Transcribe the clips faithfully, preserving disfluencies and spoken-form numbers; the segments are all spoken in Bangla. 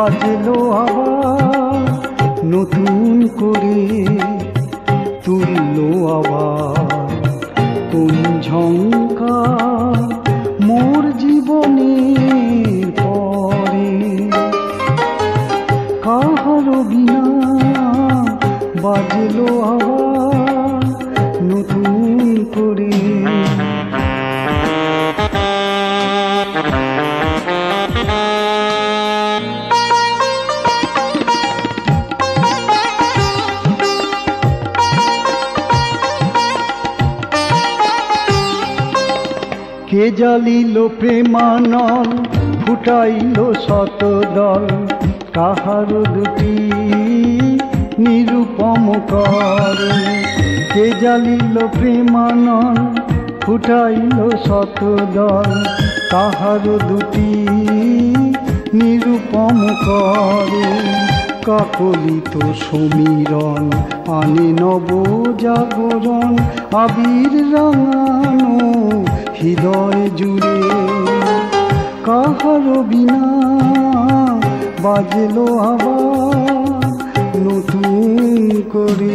বাজলো আবার নতুন করে, তুললো আবার কোন ঝংকার মোর জীবনের পরে। কাহারো বিনা বাজলো আবার নতুন করে। কে জ্বালিল প্রেমানল, ফুটাইল শতদল, কাহার দুটি নিরূপম করে। কে জ্বালিল প্রেমানল, ফুটাইল শতদল, কাহার দুটি নিরূপম করে। কাকলিত সমীরণ আনে নব জাগরণ, আবির রাঙানো হৃদয় জুড়ে। কাহারো বিনা বাজলো আবার নতুন করে।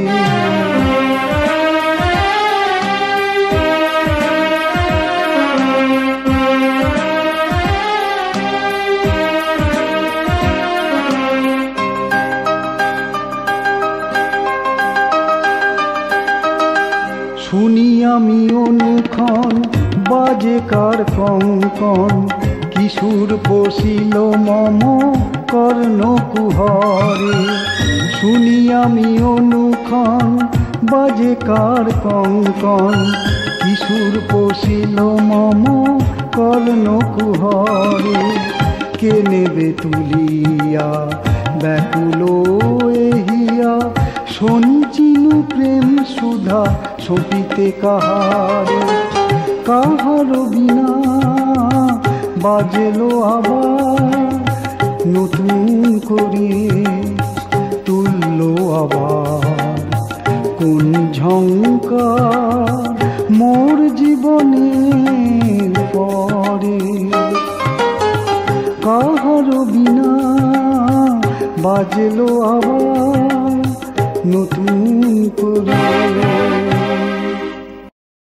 শুনি আমি অনুক্ষণ বাজে কার কঙ্কণ, কিশোর পশিল মম কর্ণ কুহরে। শুনি আমি অনুক্ষণ বাজে কার কঙ্কণ, কিশোর পশিল মম কর্ণ কুহরে। কে নেবে তুলিয়া ব্যাকুল এহিয়া, সঞ্চিনু প্রেম সুধা সপিতে কাহারে। কাহারো বিনা বাজলো আবার নতুন করে, তুললো আবার কোন ঝংকার মোর জীবনের পরে। কাহারো বিনা বাজলো আবার নতুন করে।